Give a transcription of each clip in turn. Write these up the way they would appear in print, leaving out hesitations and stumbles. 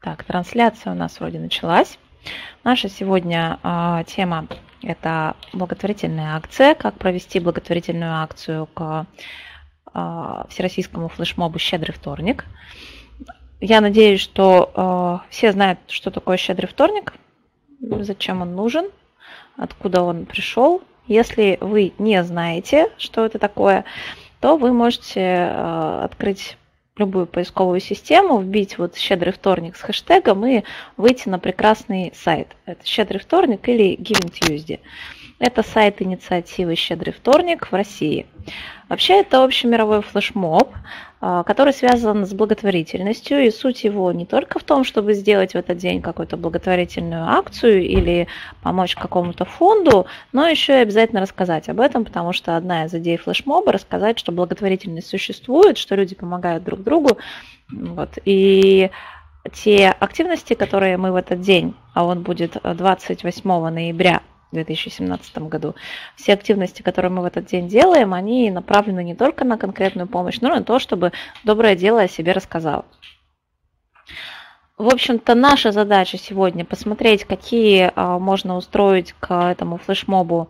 Так, трансляция у нас вроде началась. Наша сегодня тема – это благотворительная акция, как провести благотворительную акцию к всероссийскому флешмобу «Щедрый вторник». Я надеюсь, что все знают, что такое «Щедрый вторник», зачем он нужен, откуда он пришел. Если вы не знаете, что это такое, то вы можете открыть любую поисковую систему, вбить вот «Щедрый вторник» с хэштегом и выйти на прекрасный сайт. Это «Щедрый вторник» или Giving Tuesday. Это сайт инициативы «Щедрый вторник» в России. Вообще это общемировой флешмоб, который связан с благотворительностью, и суть его не только в том, чтобы сделать в этот день какую-то благотворительную акцию или помочь какому-то фонду, но еще и обязательно рассказать об этом, потому что одна из идей флешмоба – рассказать, что благотворительность существует, что люди помогают друг другу. Вот. И те активности, которые мы в этот день, а он будет 28 ноября, в 2017 году. Все активности, которые мы в этот день делаем, они направлены не только на конкретную помощь, но и на то, чтобы доброе дело о себе рассказало. В общем-то, наша задача сегодня посмотреть, какие можно устроить к этому флешмобу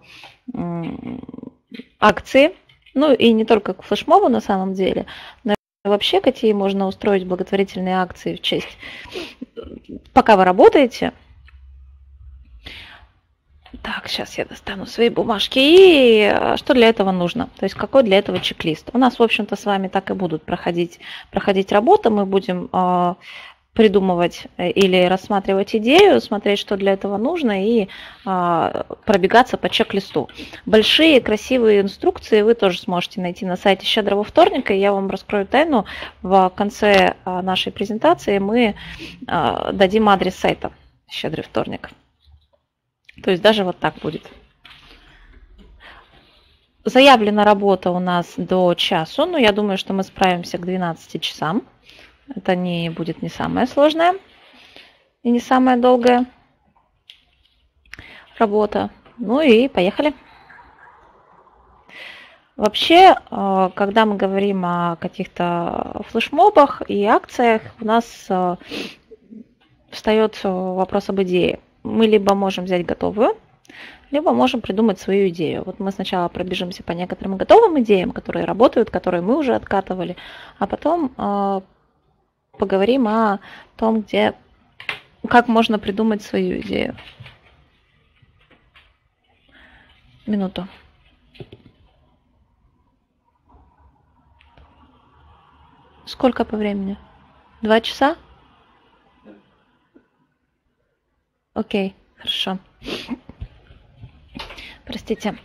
акции, ну и не только к флешмобу на самом деле, но и вообще какие можно устроить благотворительные акции в честь. Пока вы работаете, так, сейчас я достану свои бумажки. И что для этого нужно? То есть какой для этого чек-лист? У нас, в общем-то, с вами так и будут проходить работа. Мы будем придумывать или рассматривать идею, смотреть, что для этого нужно, и пробегаться по чек-листу. Большие красивые инструкции вы тоже сможете найти на сайте «Щедрого вторника». Я вам раскрою тайну. В конце нашей презентации мы дадим адрес сайта «Щедрый вторник». То есть даже вот так будет. Заявлена работа у нас до часу, но я думаю, что мы справимся к 12 часам. Это не будет не самая сложная и не самая долгая работа. Ну и поехали. Вообще, когда мы говорим о каких-то флешмобах и акциях, у нас встает вопрос об идее. Мы либо можем взять готовую, либо можем придумать свою идею. Вот мы сначала пробежимся по некоторым готовым идеям, которые работают, которые мы уже откатывали, а потом поговорим о том, как можно придумать свою идею. Минуту. Сколько по времени? 2 часа? Окей, хорошо. Простите.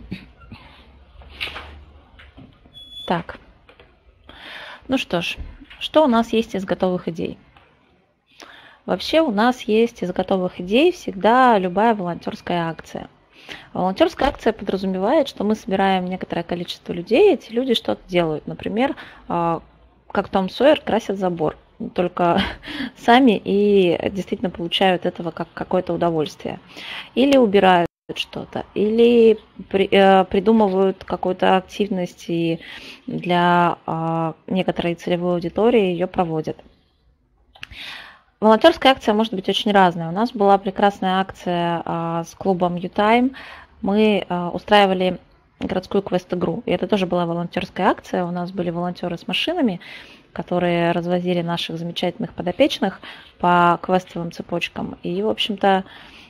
Так. Ну что ж, что у нас есть из готовых идей? Вообще у нас есть из готовых идей всегда любая волонтерская акция. Волонтерская акция подразумевает, что мы собираем некоторое количество людей, эти люди что-то делают. Например, как Том Сойер, красят забор. Только сами и действительно получают этого как какое-то удовольствие. Или убирают что-то, или придумывают какую-то активность и для некоторой целевой аудитории ее проводят. Волонтерская акция может быть очень разная. У нас была прекрасная акция с клубом U-Time. Мы устраивали городскую квест-игру. И это тоже была волонтерская акция. У нас были волонтеры с машинами, которые развозили наших замечательных подопечных по квестовым цепочкам. И, в общем-то,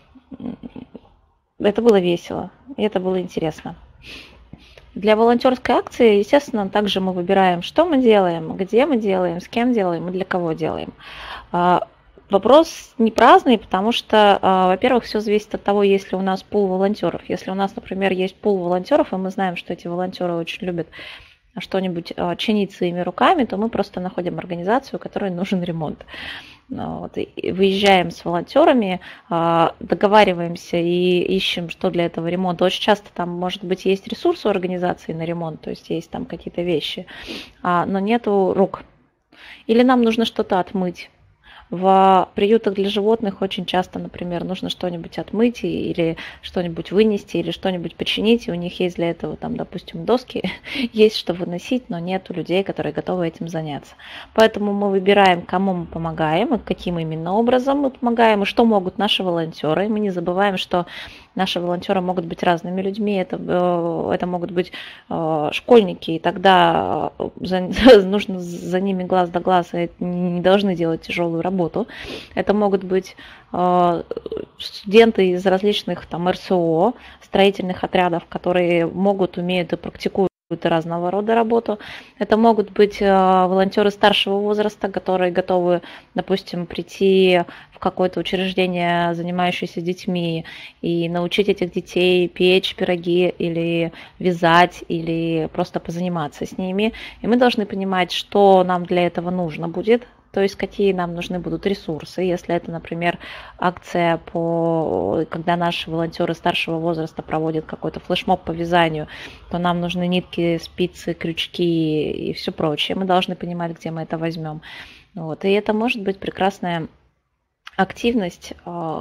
это было весело, и это было интересно. Для волонтерской акции, естественно, также мы выбираем, что мы делаем, где мы делаем, с кем делаем и для кого делаем. Вопрос не праздный, потому что, во-первых, все зависит от того, есть ли у нас пул волонтеров. Если у нас, например, есть пул волонтеров, и мы знаем, что эти волонтеры очень любят что-нибудь чинить своими руками, то мы просто находим организацию, которой нужен ремонт. Вот, и выезжаем с волонтерами, договариваемся и ищем, что для этого ремонта. Очень часто там, может быть, есть ресурс у организации на ремонт, то есть есть там какие-то вещи, но нету рук. Или нам нужно что-то отмыть. В приютах для животных очень часто, например, нужно что-нибудь отмыть или что-нибудь вынести, или что-нибудь починить, и у них есть для этого, там, допустим, доски, есть что выносить, но нет людей, которые готовы этим заняться. Поэтому мы выбираем, кому мы помогаем, и каким именно образом мы помогаем, и что могут наши волонтеры. И мы не забываем, что наши волонтеры могут быть разными людьми, это могут быть школьники, и тогда нужно за ними глаз да глаз, и не должны делать тяжелую работу. Это могут быть студенты из различных там РСО, строительных отрядов, которые могут, умеют и практикуют разного рода работу. Это могут быть волонтеры старшего возраста, которые готовы, допустим, прийти в какое-то учреждение, занимающееся детьми, и научить этих детей печь пироги или вязать, или просто позаниматься с ними. И мы должны понимать, что нам для этого нужно будет, то есть какие нам нужны будут ресурсы. Если это, например, акция, когда наши волонтеры старшего возраста проводят какой-то флешмоб по вязанию, то нам нужны нитки, спицы, крючки и все прочее. Мы должны понимать, где мы это возьмем. Вот. И это может быть прекрасная активность,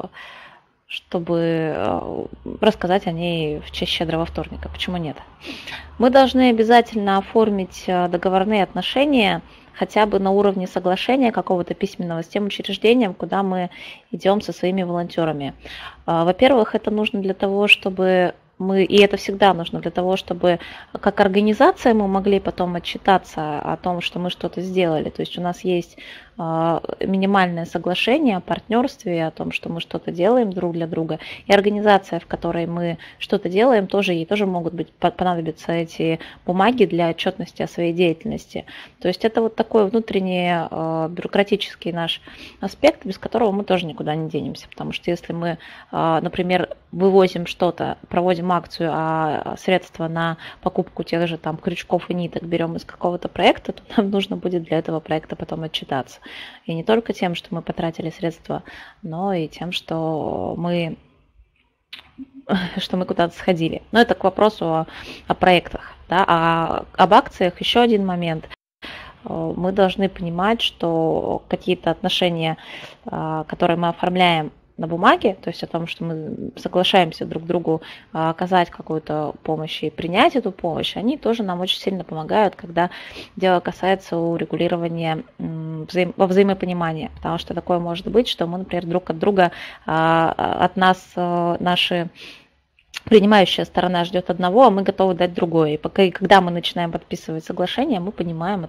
чтобы рассказать о ней в честь Щедрого вторника. Почему нет? Мы должны обязательно оформить договорные отношения хотя бы на уровне соглашения какого-то письменного с тем учреждением, куда мы идем со своими волонтерами. Во-первых, это нужно для того, чтобы и это всегда нужно для того, чтобы как организация мы могли потом отчитаться о том, что мы что-то сделали. То есть у нас есть минимальное соглашение о партнерстве, о том, что мы что-то делаем друг для друга. И организация, в которой мы что-то делаем, ей тоже могут понадобиться эти бумаги для отчетности о своей деятельности. То есть это вот такой внутренний бюрократический наш аспект, без которого мы тоже никуда не денемся. Потому что если мы, например, вывозим что-то, проводим акцию, а средства на покупку тех же там крючков и ниток берем из какого-то проекта, то нам нужно будет для этого проекта потом отчитаться. И не только тем, что мы потратили средства, но и тем, что мы куда-то сходили. Но это к вопросу о проектах. Да? А об акциях еще один момент. Мы должны понимать, что какие-то отношения, которые мы оформляем на бумаге, то есть о том, что мы соглашаемся друг другу оказать какую-то помощь и принять эту помощь, они тоже нам очень сильно помогают, когда дело касается урегулирования взаимопонимания. Потому что такое может быть, что мы, например, друг от друга, от нас наши принимающая сторона ждет одного, а мы готовы дать другое. И когда мы начинаем подписывать соглашение, мы понимаем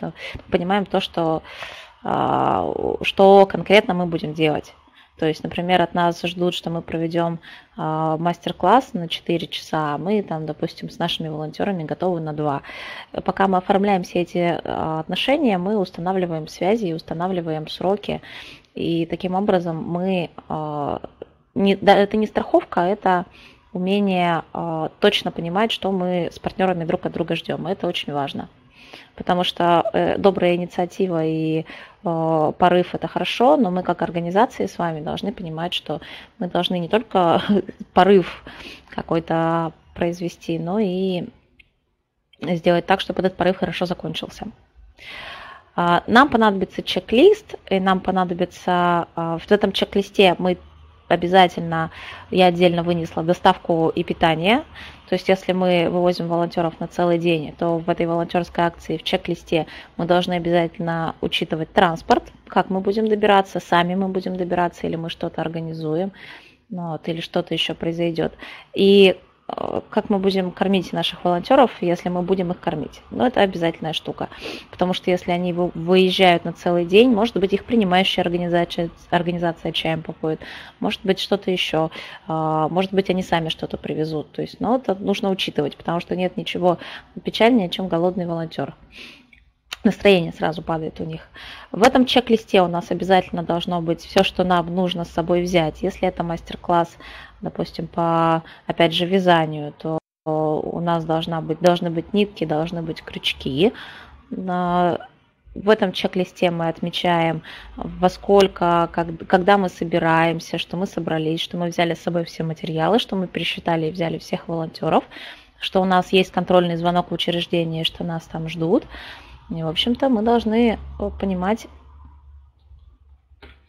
что конкретно мы будем делать. То есть, например, от нас ждут, что мы проведем мастер-класс на 4 часа, а мы, там, допустим, с нашими волонтерами готовы на 2. Пока мы оформляем все эти отношения, мы устанавливаем связи и устанавливаем сроки. И таким образом это не страховка, это умение точно понимать, что мы с партнерами друг от друга ждем. Это очень важно. Потому что добрая инициатива и порыв – это хорошо, но мы как организации с вами должны понимать, что мы должны не только порыв какой-то произвести, но и сделать так, чтобы этот порыв хорошо закончился. Нам понадобится чек-лист, и нам понадобится в этом чек-листе я отдельно вынесла доставку и питание. То есть если мы вывозим волонтеров на целый день, то в этой волонтерской акции в чек-листе мы должны обязательно учитывать транспорт, как мы будем добираться, сами мы будем добираться или мы что-то организуем, или что-то еще произойдет. И как мы будем кормить наших волонтеров, если мы будем их кормить. Это обязательная штука, потому что если они выезжают на целый день, может быть, их принимающая организация чаем попоит, может быть, что-то еще, может быть, они сами что-то привезут. То есть, это нужно учитывать, потому что нет ничего печальнее, чем голодный волонтер. Настроение сразу падает у них. В этом чек-листе у нас обязательно должно быть все, что нам нужно с собой взять. Если это мастер-класс, допустим, по, опять же, вязанию, то у нас должны быть нитки, должны быть крючки. В этом чек-листе мы отмечаем, во сколько, когда мы собираемся, что мы собрались, что мы взяли с собой все материалы, что мы пересчитали и взяли всех волонтеров, что у нас есть контрольный звонок в учреждении, что нас там ждут. И, в общем-то, мы должны понимать,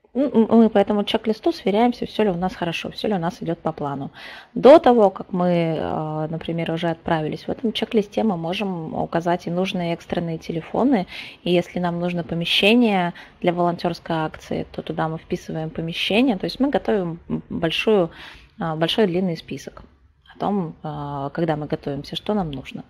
Мы по этому чек-листу сверяемся, все ли у нас хорошо, все ли у нас идет по плану. До того, как мы, например, уже отправились, в этом чек-листе мы можем указать и нужные экстренные телефоны. И если нам нужно помещение для волонтерской акции, то туда мы вписываем помещение. То есть мы готовим большой длинный список о том, когда мы готовимся, что нам нужно.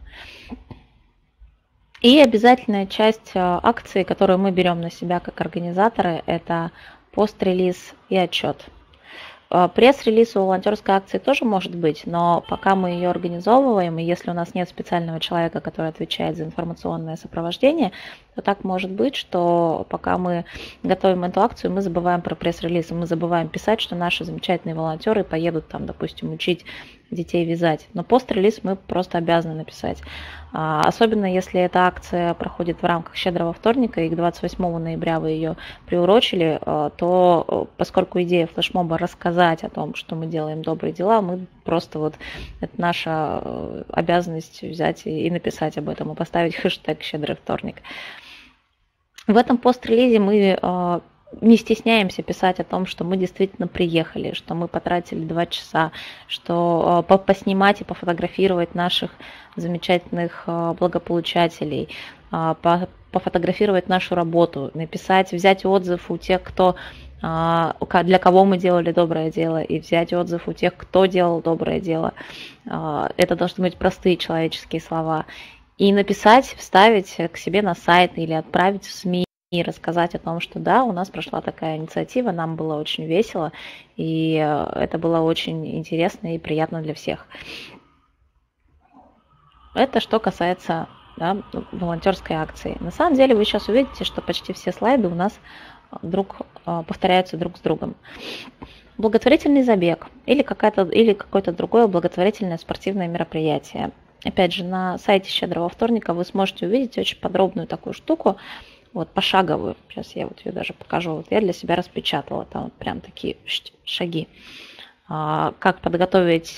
И обязательная часть акции, которую мы берем на себя как организаторы, это пост-релиз и отчет. Пресс-релиз у волонтерской акции тоже может быть, но пока мы ее организовываем, и если у нас нет специального человека, который отвечает за информационное сопровождение, то так может быть, что пока мы готовим эту акцию, мы забываем про пресс-релиз, мы забываем писать, что наши замечательные волонтеры поедут там, допустим, учить детей вязать. Но пост-релиз мы просто обязаны написать. Особенно если эта акция проходит в рамках Щедрого вторника, и к 28 ноября вы ее приурочили, то поскольку идея флешмоба рассказать о том, что мы делаем добрые дела, мы просто это наша обязанность взять и написать об этом, и поставить хэштег «Щедрый вторник». В этом пост-релизе мы не стесняемся писать о том, что мы действительно приехали, что мы потратили 2 часа, что поснимать и пофотографировать наших замечательных благополучателей, пофотографировать нашу работу, написать, взять отзыв у тех, для кого мы делали доброе дело, и взять отзыв у тех, кто делал доброе дело. Это должны быть простые человеческие слова. И написать, вставить к себе на сайт или отправить в СМИ, и рассказать о том, что да, у нас прошла такая инициатива, нам было очень весело, и это было очень интересно и приятно для всех. Это что касается волонтерской акции. На самом деле вы сейчас увидите, что почти все слайды у нас повторяются друг с другом. Благотворительный забег или какое-то другое благотворительное спортивное мероприятие. Опять же, на сайте Щедрого вторника вы сможете увидеть очень подробную такую штуку, пошаговую. Сейчас я ее даже покажу. Я для себя распечатала. Там прям такие шаги. Как подготовить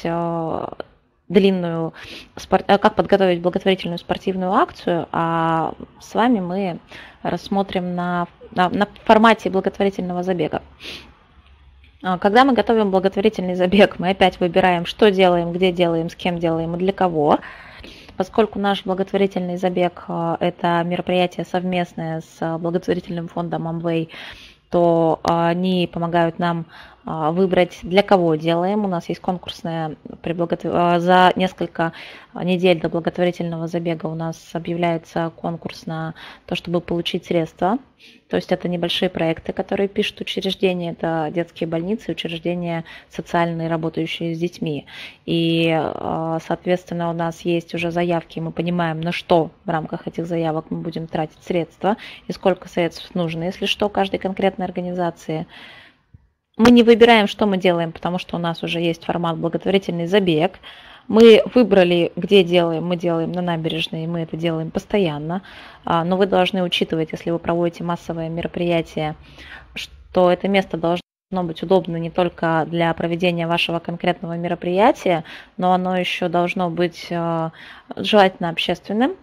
как подготовить благотворительную спортивную акцию, а с вами мы рассмотрим на формате благотворительного забега. Когда мы готовим благотворительный забег, мы опять выбираем, что делаем, где делаем, с кем делаем и для кого. Поскольку наш благотворительный забег – это мероприятие совместное с благотворительным фондом Amway, то они помогают нам выбрать, для кого делаем. У нас есть конкурсная, за несколько недель до благотворительного забега у нас объявляется конкурс на то, чтобы получить средства. То есть это небольшие проекты, которые пишут учреждения, это детские больницы, учреждения социальные, работающие с детьми. И, соответственно, у нас есть уже заявки, мы понимаем, на что в рамках этих заявок мы будем тратить средства и сколько средств нужно, если что, каждой конкретной организации. Мы не выбираем, что мы делаем, потому что у нас уже есть формат благотворительный забег. Мы выбрали, где делаем, мы делаем на набережной, и мы это делаем постоянно. Но вы должны учитывать, если вы проводите массовое мероприятие, что это место должно быть удобно не только для проведения вашего конкретного мероприятия, но оно еще должно быть желательно общественным,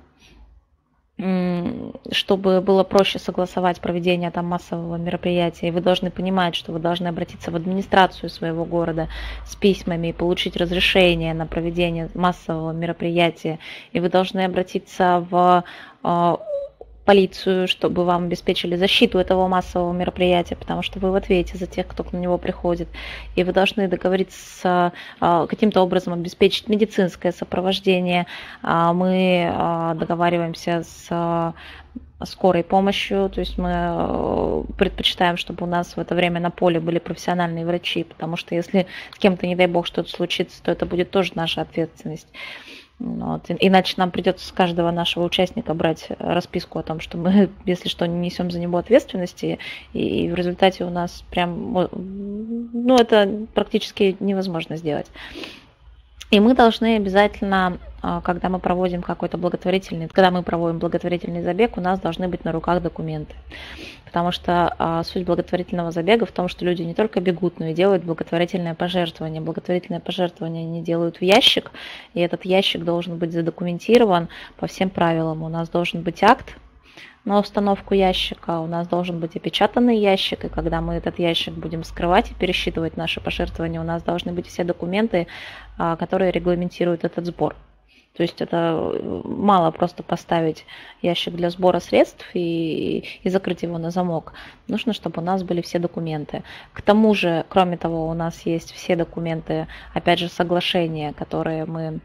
чтобы было проще согласовать проведение массового мероприятия. И вы должны понимать, что вы должны обратиться в администрацию своего города с письмами и получить разрешение на проведение массового мероприятия. И вы должны обратиться в полицию, чтобы вам обеспечили защиту этого массового мероприятия, потому что вы в ответе за тех, кто на него приходит. И вы должны договориться каким-то образом обеспечить медицинское сопровождение. Мы договариваемся с скорой помощью, то есть мы предпочитаем, чтобы у нас в это время на поле были профессиональные врачи, потому что если с кем-то, не дай бог, что-то случится, то это будет тоже наша ответственность. Иначе нам придется с каждого нашего участника брать расписку о том, что мы, если что, не несем за него ответственности, и в результате у нас это практически невозможно сделать. И мы должны обязательно, когда мы проводим благотворительный забег, у нас должны быть на руках документы. Потому что суть благотворительного забега в том, что люди не только бегут, но и делают благотворительное пожертвование. Благотворительное пожертвование они делают в ящик, и этот ящик должен быть задокументирован по всем правилам. У нас должен быть акт, На установку ящика у нас должен быть опечатанный ящик, и когда мы этот ящик будем вскрывать и пересчитывать наши пожертвования, у нас должны быть все документы, которые регламентируют этот сбор. То есть это мало просто поставить ящик для сбора средств и закрыть его на замок. Нужно, чтобы у нас были все документы. К тому же, кроме того, у нас есть все документы, опять же, соглашения, которые мы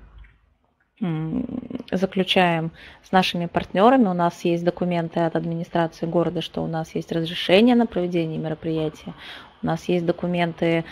заключаем с нашими партнерами. У нас есть документы от администрации города, что у нас есть разрешение на проведение мероприятия. У нас есть документы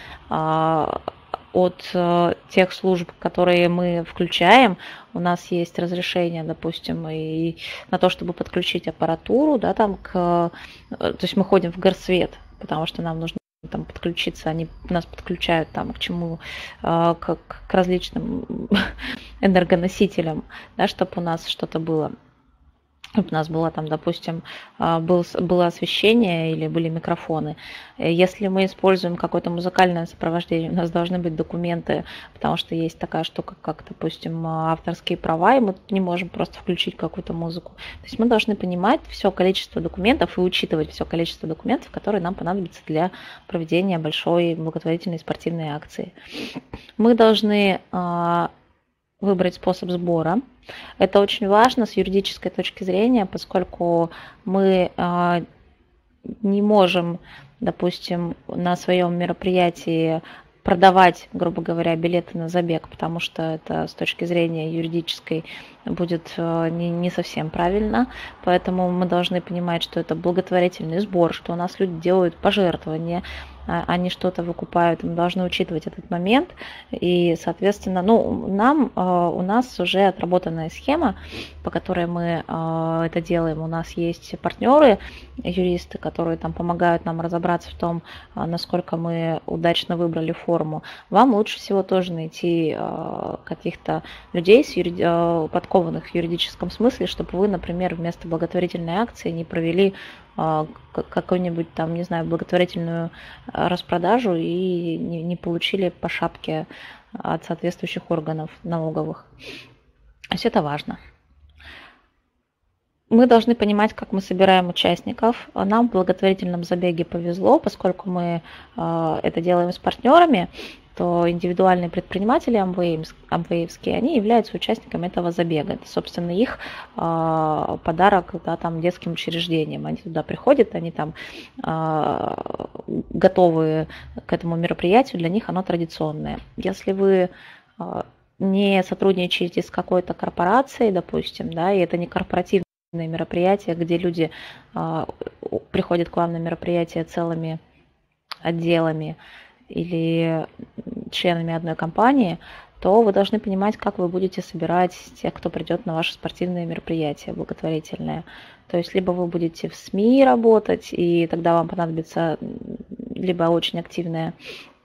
от тех служб, которые мы включаем. У нас есть разрешение, допустим, и на то, чтобы подключить аппаратуру, да, там то есть мы ходим в горсвет, потому что нам нужно там подключиться, они нас подключают там к чему, к различным энергоносителям, да, чтобы у нас что-то было. У нас было там, допустим, было освещение или были микрофоны. Если мы используем какое-то музыкальное сопровождение, у нас должны быть документы, потому что есть такая штука, как, допустим, авторские права, и мы не можем просто включить какую-то музыку. То есть мы должны понимать все количество документов и учитывать все количество документов, которые нам понадобятся для проведения большой благотворительной спортивной акции. Мы должны выбрать способ сбора. Это очень важно с юридической точки зрения, поскольку мы не можем, допустим, на своем мероприятии продавать, грубо говоря, билеты на забег, потому что это с точки зрения юридической будет не совсем правильно. Поэтому мы должны понимать, что это благотворительный сбор, что у нас люди делают пожертвования, они что-то выкупают, мы должны учитывать этот момент. И, соответственно, у нас уже отработанная схема, по которой мы это делаем. У нас есть партнеры, юристы, которые там помогают нам разобраться в том, насколько мы удачно выбрали форму. Вам лучше всего тоже найти каких-то людей, подкованных в юридическом смысле, чтобы вы, например, вместо благотворительной акции не провели какую-нибудь там, не знаю, благотворительную распродажу и не получили по шапке от соответствующих органов налоговых. То есть это важно. Мы должны понимать, как мы собираем участников. Нам в благотворительном забеге повезло, поскольку мы это делаем с партнерами, то индивидуальные предприниматели амвеевские, они являются участниками этого забега. Это, собственно, их подарок, да, там, детским учреждениям. Они туда приходят, они там готовы к этому мероприятию, для них оно традиционное. Если вы не сотрудничаете с какой-то корпорацией, допустим, да, и это не корпоративное мероприятие, где люди приходят к вам на мероприятие целыми отделами или членами одной компании, то вы должны понимать, как вы будете собирать тех, кто придет на ваши спортивные мероприятия благотворительные. То есть либо вы будете в СМИ работать, и тогда вам понадобится либо очень активная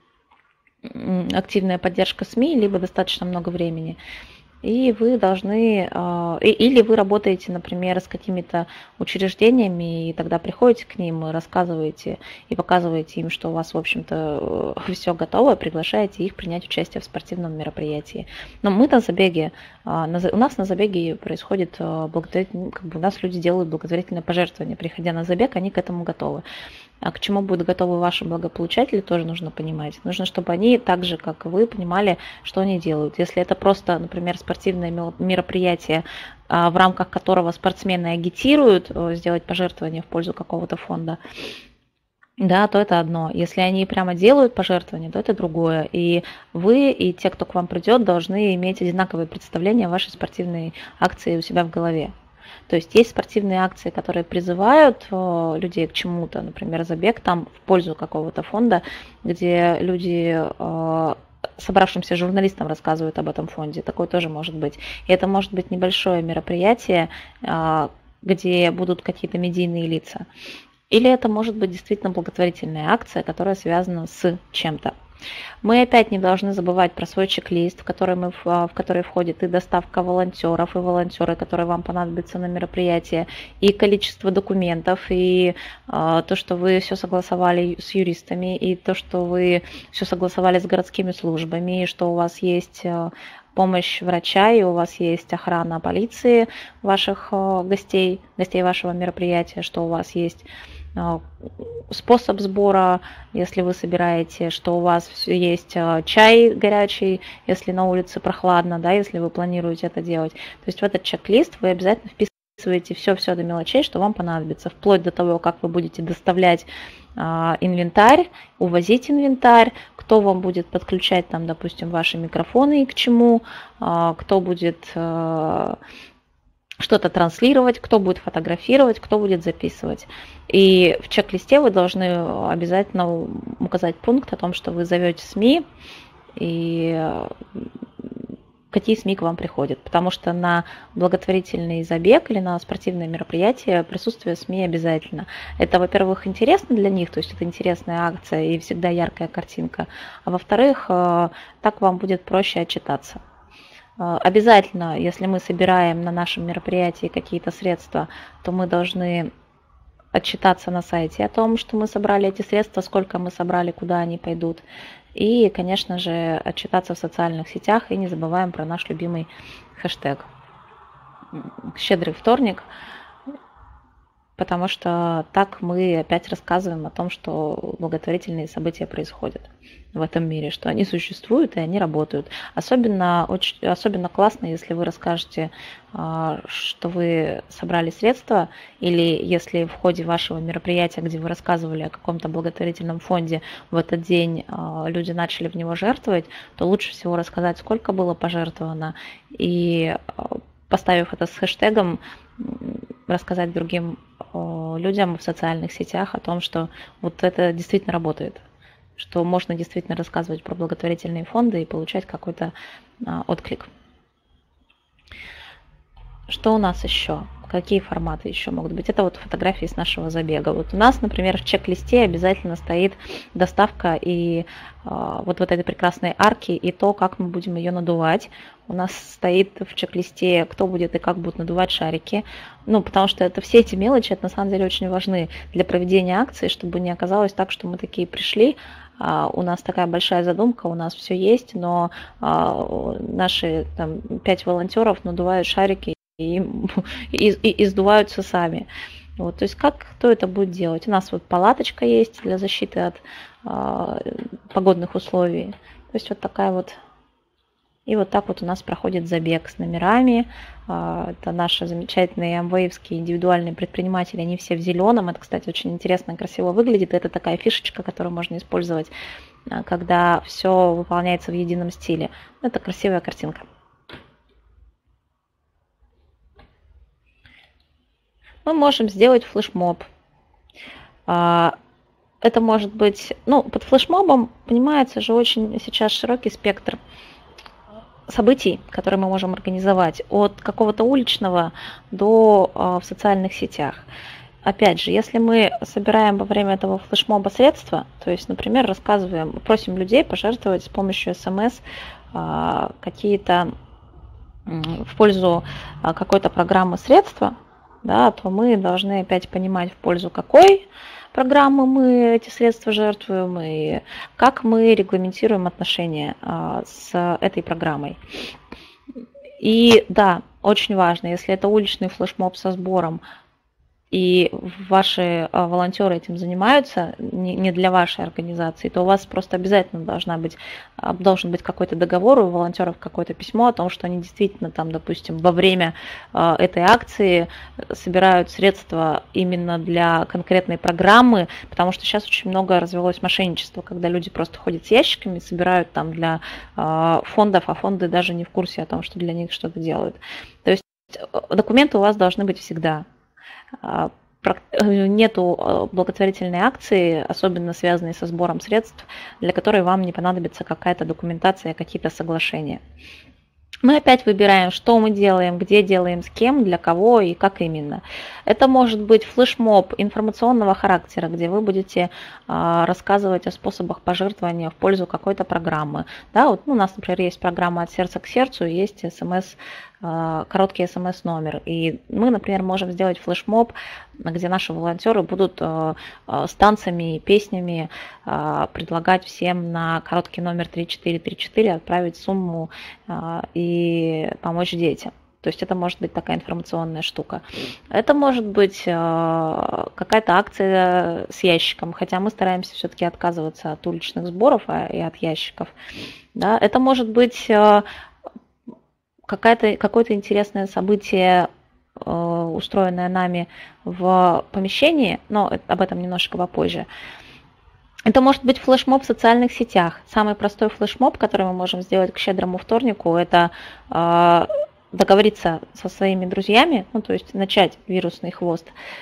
поддержка СМИ, либо достаточно много времени. И вы должны, или вы работаете, например, с какими-то учреждениями, и тогда приходите к ним, рассказываете и показываете им, что у вас, в общем-то, все готово, приглашаете их принять участие в спортивном мероприятии. Но мы на забеге, у нас на забеге происходит благотворительное, как бы у нас люди делают благотворительное пожертвование. Приходя на забег, они к этому готовы. А к чему будут готовы ваши благополучатели, тоже нужно понимать. Нужно, чтобы они, так же, как и вы, понимали, что они делают. Если это просто, например, спортивное мероприятие, в рамках которого спортсмены агитируют сделать пожертвование в пользу какого-то фонда, да, то это одно. Если они прямо делают пожертвования, то это другое. И вы, и те, кто к вам придет, должны иметь одинаковое представление о вашей спортивной акции у себя в голове. То есть есть спортивные акции, которые призывают людей к чему-то, например, забег там в пользу какого-то фонда, где люди собравшимся журналистам рассказывают об этом фонде. Такое тоже может быть. И это может быть небольшое мероприятие, где будут какие-то медийные лица. Или это может быть действительно благотворительная акция, которая связана с чем-то. Мы опять не должны забывать про свой чек-лист, в который входит и доставка волонтеров, и волонтеры, которые вам понадобятся на мероприятие, и количество документов, и то, что вы все согласовали с юристами, и то, что вы все согласовали с городскими службами, и что у вас есть помощь врача, и у вас есть охрана полиции ваших гостей вашего мероприятия, что у вас есть способ сбора, если вы собираете, что у вас есть чай горячий, если на улице прохладно, да, если вы планируете это делать. То есть в этот чек-лист вы обязательно вписываете все до мелочей, что вам понадобится, вплоть до того, как вы будете доставлять инвентарь, увозить инвентарь, кто вам будет подключать там, допустим, ваши микрофоны и к чему, кто будет что-то транслировать, кто будет фотографировать, кто будет записывать. И в чек-листе вы должны обязательно указать пункт о том, что вы зовете СМИ и какие СМИ к вам приходят. Потому что на благотворительный забег или на спортивное мероприятие присутствие СМИ обязательно. Это, во-первых, интересно для них, то есть это интересная акция и всегда яркая картинка. А во-вторых, так вам будет проще отчитаться. Обязательно, если мы собираем на нашем мероприятии какие-то средства, то мы должны отчитаться на сайте о том, что мы собрали эти средства, сколько мы собрали, куда они пойдут. И, конечно же, отчитаться в социальных сетях. И не забываем про наш любимый хэштег «Щедрый вторник», потому что так мы опять рассказываем о том, что благотворительные события происходят в этом мире, что они существуют и они работают. Особенно классно, если вы расскажете, что вы собрали средства, или если в ходе вашего мероприятия, где вы рассказывали о каком-то благотворительном фонде, в этот день люди начали в него жертвовать, то лучше всего рассказать, сколько было пожертвовано, и поставив это с хэштегом, рассказать другим людям в социальных сетях о том, что вот это действительно работает, что можно действительно рассказывать про благотворительные фонды и получать какой-то отклик. Что у нас еще? Какие форматы еще могут быть? Это вот фотографии с нашего забега. Вот у нас, например, в чек-листе обязательно стоит доставка и вот этой прекрасной арки и то, как мы будем ее надувать. У нас стоит в чек-листе, кто будет и как будут надувать шарики. Ну, потому что это все эти мелочи, это на самом деле очень важны для проведения акции, чтобы не оказалось так, что мы такие пришли, у нас такая большая задумка, у нас все есть, но наши 5 волонтеров надувают шарики и сдуваются сами. Вот, то есть кто это будет делать? У нас вот палаточка есть для защиты от погодных условий. То есть вот такая вот. И вот так вот у нас проходит забег с номерами. Это наши замечательные амвеевские индивидуальные предприниматели, они все в зеленом. Это, кстати, очень интересно и красиво выглядит. Это такая фишечка, которую можно использовать, когда все выполняется в едином стиле. Это красивая картинка. Мы можем сделать флешмоб. Это может быть, под флешмобом понимается же очень сейчас широкий спектр событий, которые мы можем организовать, от какого-то уличного до в социальных сетях. Опять же, если мы собираем во время этого флешмоба средства, то есть, например, просим людей пожертвовать с помощью СМС какие-то в пользу какой-то программы средства, да, то мы должны опять понимать, в пользу какой программы мы эти средства жертвуем и как мы регламентируем отношения с этой программой. И да, очень важно, если это уличный флешмоб со сбором, и ваши волонтеры этим занимаются, не для вашей организации, то у вас просто обязательно должен быть какой-то договор, у волонтеров какое-то письмо о том, что они действительно там, допустим, во время этой акции собирают средства именно для конкретной программы, потому что сейчас очень много развелось мошенничества, когда люди просто ходят с ящиками, собирают там для фондов, а фонды даже не в курсе о том, что для них что-то делают. То есть документы у вас должны быть всегда. Нету благотворительной акции, особенно связанной со сбором средств, для которой вам не понадобится какая-то документация, какие-то соглашения. Мы опять выбираем, что мы делаем, где делаем, с кем, для кого и как именно. Это может быть флешмоб информационного характера, где вы будете рассказывать о способах пожертвования в пользу какой-то программы. Да, вот у нас, например, есть программа «От сердца к сердцу», есть СМС короткий смс-номер. И мы, например, можем сделать флешмоб, где наши волонтеры будут с танцами и песнями предлагать всем на короткий номер 3434 отправить сумму и помочь детям. То есть это может быть такая информационная штука. Это может быть какая-то акция с ящиком, хотя мы стараемся все-таки отказываться от уличных сборов и от ящиков. Да? Это может быть какое-то интересное событие, устроенное нами в помещении, но об этом немножко попозже. Это может быть флешмоб в социальных сетях. Самый простой флешмоб, который мы можем сделать к Щедрому вторнику, это договориться со своими друзьями, ну, то есть начать вирусный хвост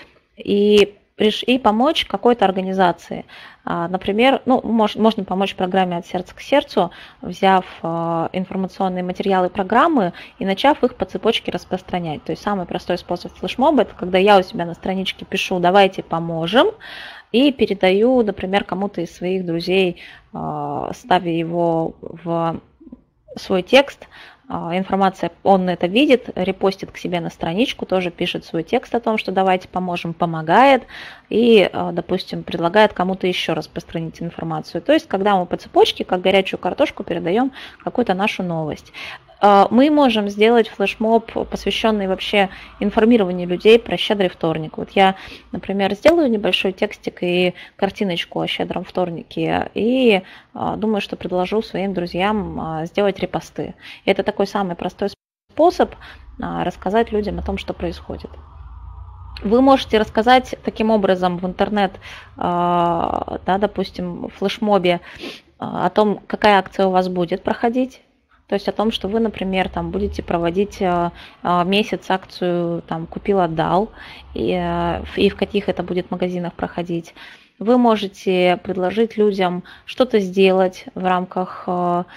и помочь какой-то организации. Например, можно помочь программе «От сердца к сердцу», взяв информационные материалы программы и начав их по цепочке распространять. То есть самый простой способ флешмоба – это когда я у себя на страничке пишу «давайте поможем», и передаю, например, кому-то из своих друзей, ставя его в свой текст, информация, он это видит, репостит к себе на страничку, тоже пишет свой текст о том, что давайте поможем, помогает, и, допустим, предлагает кому-то еще распространить информацию. То есть, когда мы по цепочке, как горячую картошку, передаем какую-то нашу новость. Мы можем сделать флешмоб, посвященный вообще информированию людей про Щедрый вторник. Вот я, например, сделаю небольшой текстик и картиночку о Щедром вторнике и думаю, что предложу своим друзьям сделать репосты. И это такой самый простой способ рассказать людям о том, что происходит. Вы можете рассказать таким образом в интернет, да, допустим, в флешмобе о том, какая акция у вас будет проходить. То есть о том, что вы, например, там будете проводить месяц акцию там, «Купил-отдал», и в каких это будет магазинах проходить. Вы можете предложить людям что-то сделать в рамках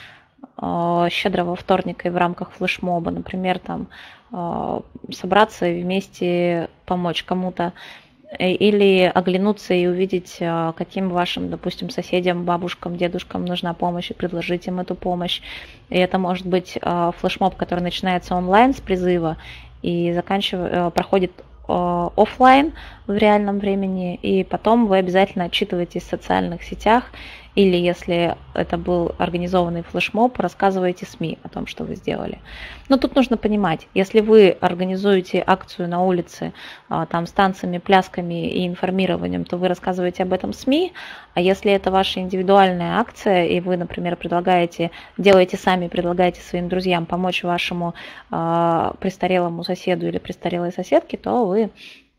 Щедрого вторника и в рамках флешмоба. Например, там, собраться и вместе помочь кому-то. Или оглянуться и увидеть, каким вашим, допустим, соседям, бабушкам, дедушкам нужна помощь, и предложить им эту помощь. И это может быть флешмоб, который начинается онлайн с призыва и проходит офлайн в реальном времени, и потом вы обязательно отчитываетесь в социальных сетях, или если это был организованный флешмоб, рассказываете СМИ о том, что вы сделали. Но тут нужно понимать, если вы организуете акцию на улице там, с танцами, плясками и информированием, то вы рассказываете об этом СМИ, а если это ваша индивидуальная акция, и вы, например, делаете сами, предлагаете своим друзьям помочь вашему престарелому соседу или престарелой соседке, то вы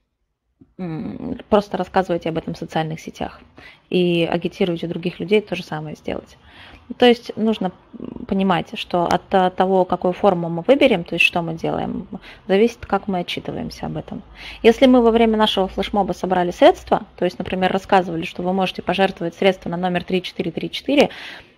просто рассказывайте об этом в социальных сетях и агитируйте других людей то же самое сделать. То есть нужно понимать, что от того, какую форму мы выберем, то есть что мы делаем, зависит, как мы отчитываемся об этом. Если мы во время нашего флешмоба собрали средства, то есть, например, рассказывали, что вы можете пожертвовать средства на номер 3434,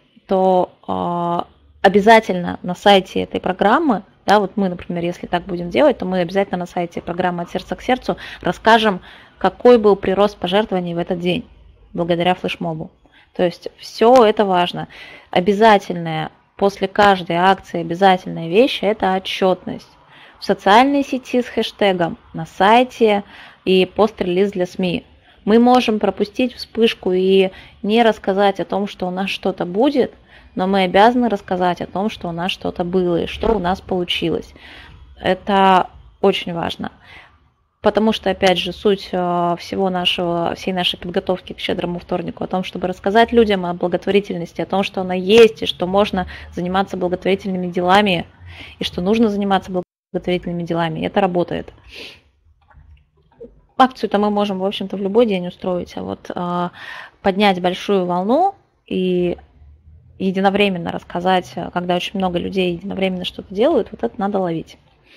то обязательно на сайте этой программы, да, вот мы, например, если так будем делать, то мы обязательно на сайте программы «От сердца к сердцу» расскажем, какой был прирост пожертвований в этот день благодаря флешмобу. То есть все это важно. Обязательная после каждой акции обязательная вещь – это отчетность. В социальной сети с хэштегом, на сайте и пост-релиз для СМИ. Мы можем пропустить вспышку и не рассказать о том, что у нас что-то будет, но мы обязаны рассказать о том, что у нас что-то было и что у нас получилось. Это очень важно. Потому что, опять же, суть всей нашей подготовки к Щедрому вторнику о том, чтобы рассказать людям о благотворительности, о том, что она есть, и что можно заниматься благотворительными делами, и что нужно заниматься благотворительными делами. И это работает. Акцию-то мы можем, в общем-то, в любой день устроить, а вот поднять большую волну и единовременно рассказать, когда очень много людей единовременно что-то делают, вот это надо ловить.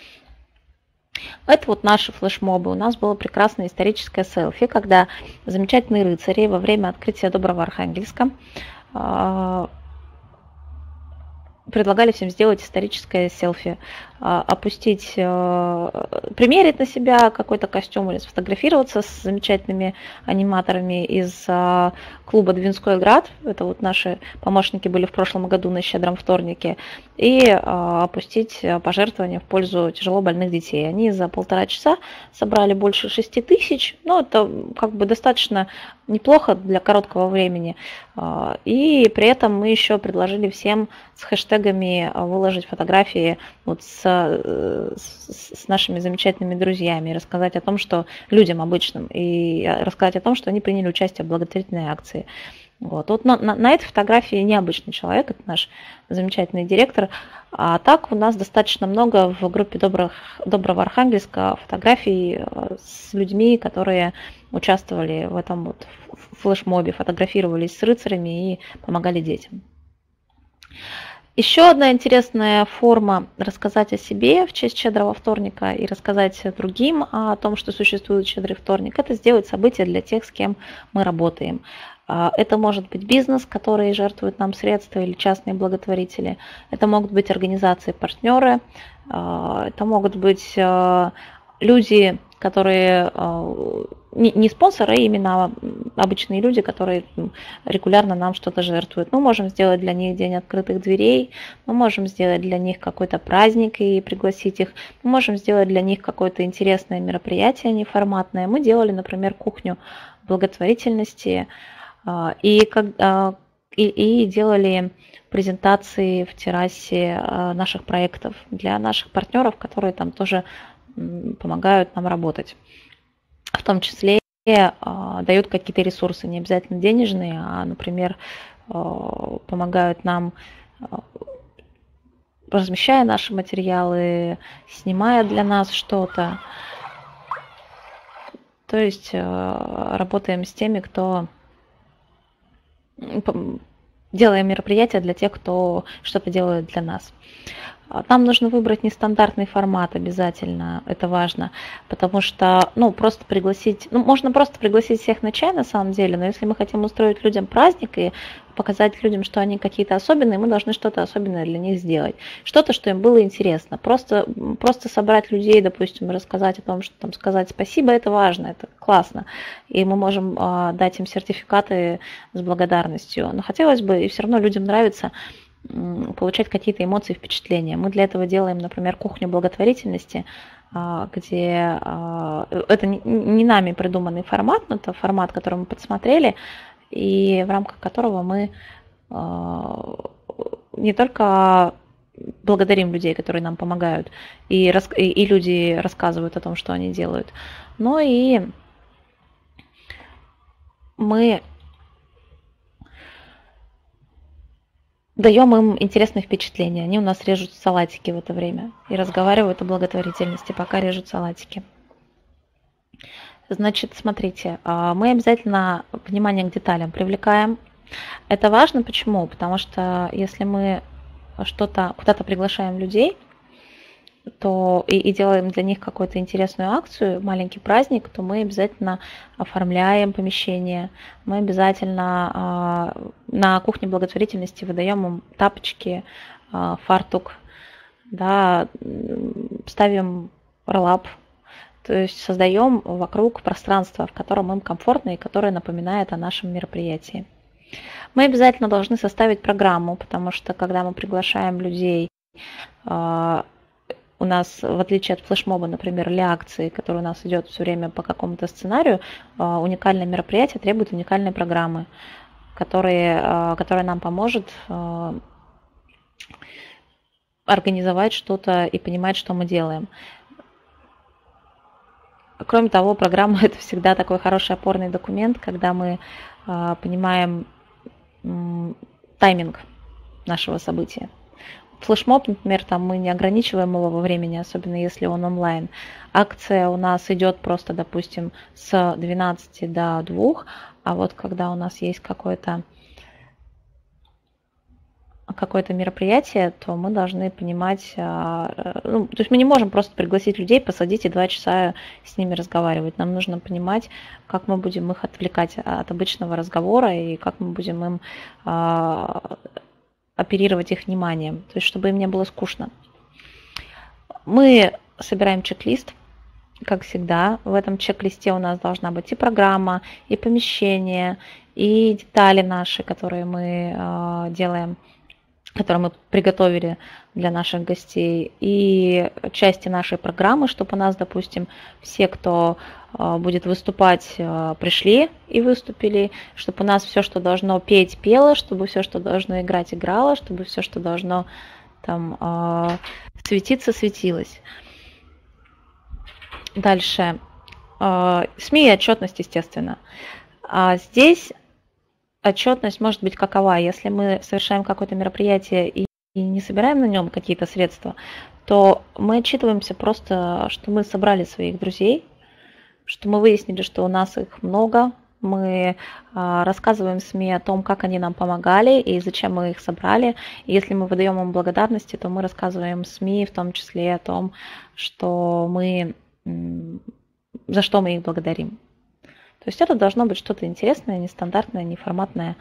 Это вот наши флешмобы. У нас было прекрасное историческое селфи, когда замечательные рыцари во время открытия Доброго Архангельска предлагали всем сделать историческое селфи, опустить, примерить на себя какой-то костюм или сфотографироваться с замечательными аниматорами из клуба «Двинской град». Это вот наши помощники были в прошлом году на Щедром вторнике. И опустить пожертвования в пользу тяжело больных детей. Они за 1,5 часа собрали больше 6 тысяч. Ну, это как бы достаточно неплохо для короткого времени. И при этом мы еще предложили всем с хэштегами выложить фотографии вот с нашими замечательными друзьями, рассказать о том, что людям обычным, и рассказать о том, что они приняли участие в благотворительной акции. Вот на этой фотографии необычный человек, это наш замечательный директор. А так у нас достаточно много в группе Доброго Архангельска фотографий с людьми, которые участвовали в этом вот флешмобе, фотографировались с рыцарями и помогали детям. Еще одна интересная форма рассказать о себе в честь Щедрого вторника и рассказать другим о том, что существует Щедрый вторник, это сделать событие для тех, с кем мы работаем. Это может быть бизнес, который жертвует нам средства, или частные благотворители. Это могут быть организации-партнеры. Это могут быть люди, которые не спонсоры, а именно обычные люди, которые регулярно нам что-то жертвуют. Мы можем сделать для них день открытых дверей, мы можем сделать для них какой-то праздник и пригласить их, мы можем сделать для них какое-то интересное мероприятие неформатное. Мы делали, например, кухню благотворительности и делали презентации в террасе наших проектов для наших партнеров, которые там тоже помогают нам работать. В том числе дают какие-то ресурсы, не обязательно денежные, а, например, помогают нам, размещая наши материалы, снимая для нас что-то. То есть работаем с теми, кто... Делаем мероприятия для тех, кто что-то делает для нас. Нам нужно выбрать нестандартный формат обязательно, это важно, потому что, просто пригласить, можно просто пригласить всех на чай на самом деле, но если мы хотим устроить людям праздник и показать людям, что они какие-то особенные, мы должны что-то особенное для них сделать, что-то, что им было интересно. Просто собрать людей, допустим, рассказать о том, что там сказать спасибо, это важно, это классно, и мы можем дать им сертификаты с благодарностью, но хотелось бы, и все равно людям нравится получать какие-то эмоции, впечатления. Мы для этого делаем, например, кухню благотворительности, где это не нами придуманный формат, но это формат, который мы подсмотрели, и в рамках которого мы не только благодарим людей, которые нам помогают, и люди рассказывают о том, что они делают, но и мы даем им интересные впечатления. Они у нас режут салатики в это время и разговаривают о благотворительности, пока режут салатики. Значит, смотрите, мы обязательно внимание к деталям привлекаем. Это важно, почему? Потому что если мы куда-то приглашаем людей, то и делаем для них какую-то интересную акцию, маленький праздник, то мы обязательно оформляем помещение, мы обязательно на кухне благотворительности выдаем им тапочки, фартук, да, ставим роллап, то есть создаем вокруг пространство, в котором им комфортно и которое напоминает о нашем мероприятии. Мы обязательно должны составить программу, потому что когда мы приглашаем людей, у нас, в отличие от флешмоба, например, или акции, которая у нас идет все время по какому-то сценарию, уникальное мероприятие требует уникальной программы, которая нам поможет организовать что-то и понимать, что мы делаем. Кроме того, программа – это всегда такой хороший опорный документ, когда мы понимаем тайминг нашего события. Флешмоб, например, там мы не ограничиваем его во времени, особенно если он онлайн. Акция у нас идет просто, допустим, с 12 до 2, а вот когда у нас есть какое-то мероприятие, то мы должны понимать, то есть мы не можем просто пригласить людей, посадить и 2 часа с ними разговаривать. Нам нужно понимать, как мы будем их отвлекать от обычного разговора и как мы будем им оперировать их вниманием, то есть чтобы им не было скучно. Мы собираем чек-лист, как всегда. В этом чек-листе у нас должна быть и программа, и помещение, и детали наши, которые мы делаем, которые мы приготовили для наших гостей, и части нашей программы, чтобы у нас, допустим, все, кто будет выступать, пришли и выступили, чтобы у нас все, что должно петь, пело, чтобы все, что должно играть, играло, чтобы все, что должно там светиться, светилось. Дальше. СМИ и отчетность, естественно. Здесь отчетность может быть какова. Если мы совершаем какое-то мероприятие и не собираем на нем какие-то средства, то мы отчитываемся просто, что мы собрали своих друзей, что мы выяснили, что у нас их много. Мы рассказываем СМИ о том, как они нам помогали и зачем мы их собрали. И если мы выдаем им благодарности, то мы рассказываем СМИ в том числе о том, что за что мы их благодарим. То есть это должно быть что-то интересное, нестандартное, неформатное,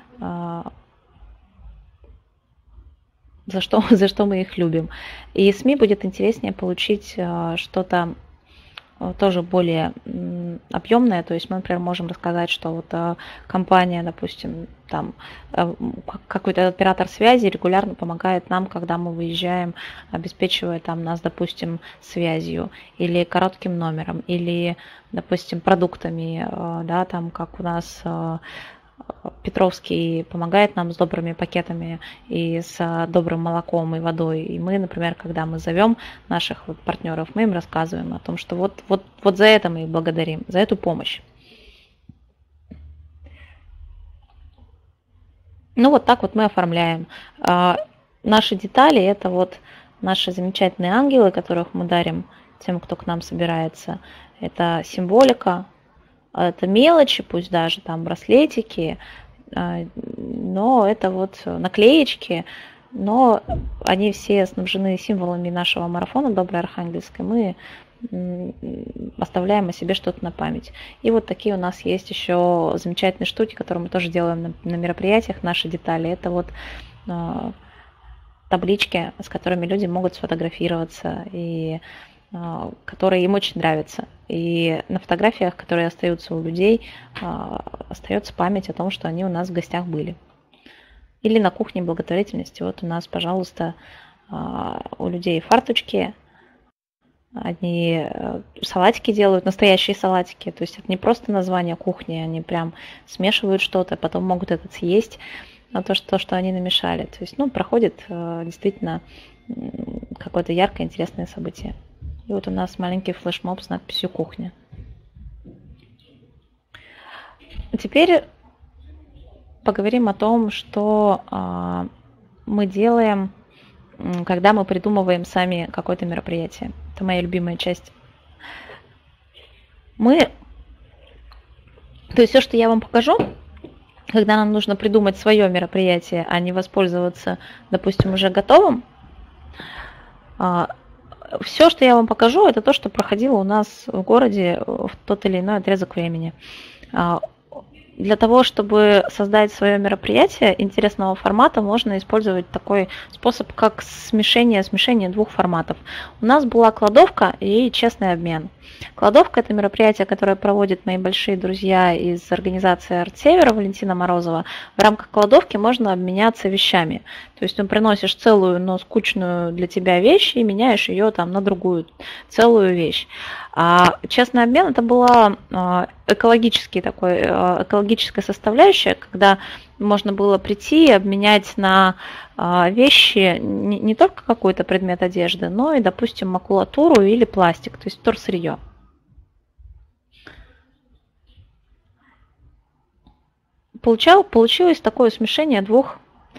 за что мы их любим. И СМИ будет интереснее получить что-то тоже более объемное. То есть мы, например, можем рассказать, что вот компания, допустим, там какой-то оператор связи регулярно помогает нам, когда мы выезжаем, обеспечивая там нас, допустим, связью или коротким номером, или, допустим, продуктами, да, там как у нас Петровский помогает нам с добрыми пакетами и с добрым молоком и водой. И мы, например, когда мы зовем наших партнеров, мы им рассказываем о том, что вот за это мы их благодарим, за эту помощь. Ну вот так вот мы оформляем. Наши детали – это вот наши замечательные ангелы, которых мы дарим тем, кто к нам собирается. Это символика. Это мелочи, пусть даже там браслетики, но это вот наклеечки, но они все снабжены символами нашего марафона «Доброе Архангельское». Мы оставляем о себе что-то на память. И вот такие у нас есть еще замечательные штуки, которые мы тоже делаем на мероприятиях, наши детали. Это вот таблички, с которыми люди могут сфотографироваться и которые им очень нравятся. И на фотографиях, которые остаются у людей, остается память о том, что они у нас в гостях были. Или на кухне благотворительности. Вот у нас, пожалуйста, у людей фарточки. Они салатики делают, настоящие салатики. То есть это не просто название кухни, они прям смешивают что-то, потом могут это съесть, то, что они намешали. То есть, проходит действительно какое-то яркое, интересное событие. И вот у нас маленький флешмоб с надписью «Кухня». Теперь поговорим о том, что мы делаем, когда мы придумываем сами какое-то мероприятие. Это моя любимая часть. То есть все, что я вам покажу, когда нам нужно придумать свое мероприятие, а не воспользоваться, допустим, уже готовым, все, что я вам покажу, это то, что проходило у нас в городе в тот или иной отрезок времени. Для того, чтобы создать свое мероприятие интересного формата, можно использовать такой способ, как смешение двух форматов. У нас была кладовка и честный обмен. Кладовка – это мероприятие, которое проводят мои большие друзья из организации «Арт-Север» Валентина Морозова. В рамках кладовки можно обменяться вещами. То есть ты приносишь целую, но скучную для тебя вещь и меняешь ее там на другую целую вещь. А честный обмен – это была экологическая составляющая, когда можно было прийти и обменять на вещи не только какой-то предмет одежды, но и, допустим, макулатуру или пластик, то есть вторсырье. Получилось такое смешение двух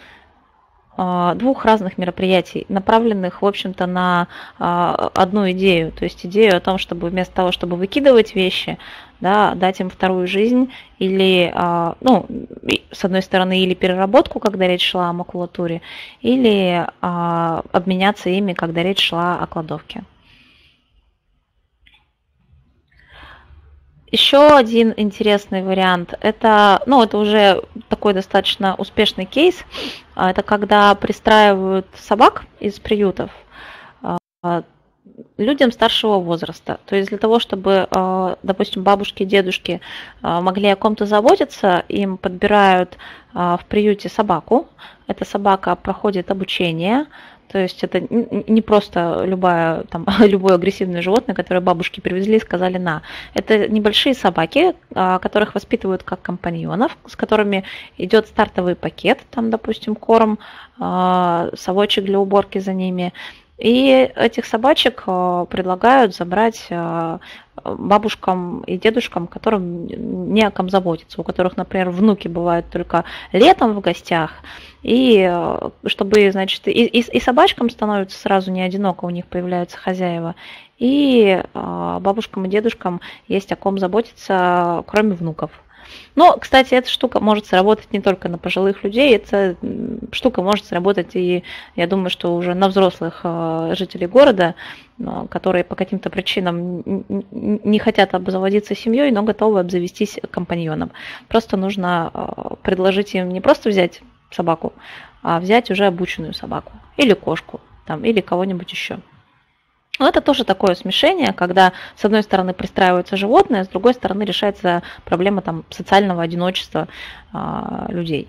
разных мероприятий, направленных, в общем-то, на одну идею. То есть идею о том, чтобы вместо того, чтобы выкидывать вещи, да, дать им вторую жизнь, или, с одной стороны, или переработку, когда речь шла о макулатуре, или обменяться ими, когда речь шла о кладовке. Еще один интересный вариант, это уже такой достаточно успешный кейс, это когда пристраивают собак из приютов людям старшего возраста. То есть для того, чтобы, допустим, бабушки и дедушки могли о ком-то заботиться, им подбирают в приюте собаку. Эта собака проходит обучение. То есть это не просто любое агрессивное животное, которое бабушки привезли и сказали «на». Это небольшие собаки, которых воспитывают как компаньонов, с которыми идет стартовый пакет, там, допустим, корм, совочек для уборки за ними. И этих собачек предлагают забрать бабушкам и дедушкам, которым не о ком заботиться, у которых, например, внуки бывают только летом в гостях, и чтобы, значит, и собачкам становится сразу не одиноко, у них появляются хозяева, и бабушкам и дедушкам есть о ком заботиться, кроме внуков. Но, кстати, эта штука может сработать не только на пожилых людей, эта штука может сработать и, я думаю, что уже на взрослых жителей города, которые по каким-то причинам не хотят обзаводиться семьей, но готовы обзавестись компаньоном. Просто нужно предложить им не просто взять собаку, а взять уже обученную собаку или кошку, там, или кого-нибудь еще. Но это тоже такое смешение, когда с одной стороны пристраиваются животные, с другой стороны решается проблема социального одиночества людей.